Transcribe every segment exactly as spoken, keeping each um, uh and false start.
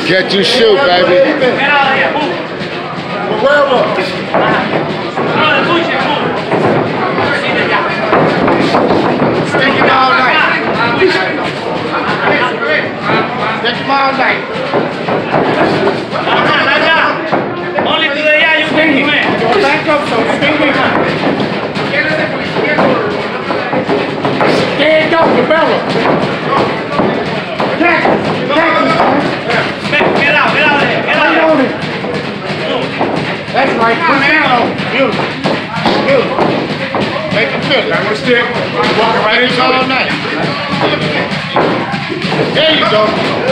Catch and shoot, baby. Get out of here, move. Wherever. No, escuche, move. Stick him all night. Stick him all night. Only to the yeah, you can him in. Go back up, so sting him. Stand up, the barrel. Jack, Jack. Get out, get out of there. Get out of there. That's right. Put down on him. Beautiful. Beautiful. Make him fit. That one stick. Walking right into all night. There you go.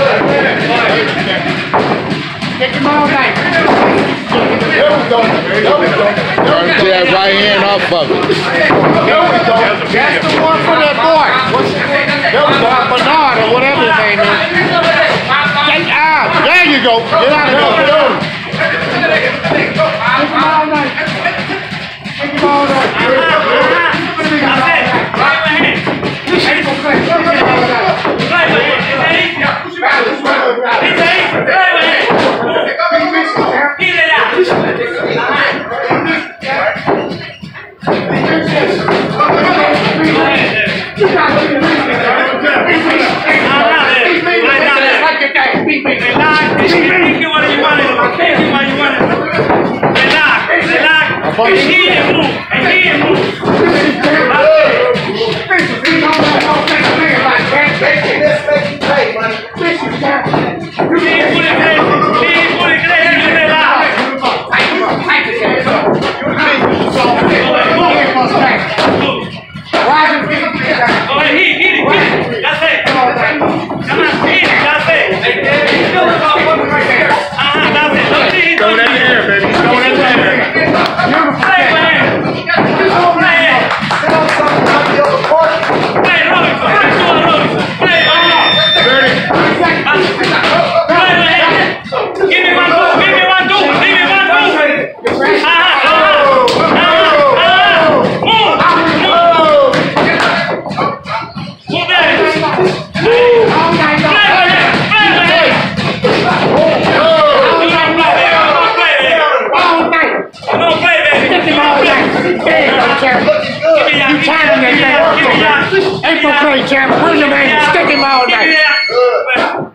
Take him all night. There we go. There we go. Turn that right hand off of it. There we go. That's the one for that boy. There we go. Bernard or whatever his name is. Take out. There you go. Get out of there. Take him all night. Take him all night. And he didn't move. And he didn't move. You time that man. Ain't no play, champ. Bring him in. Stick him all night.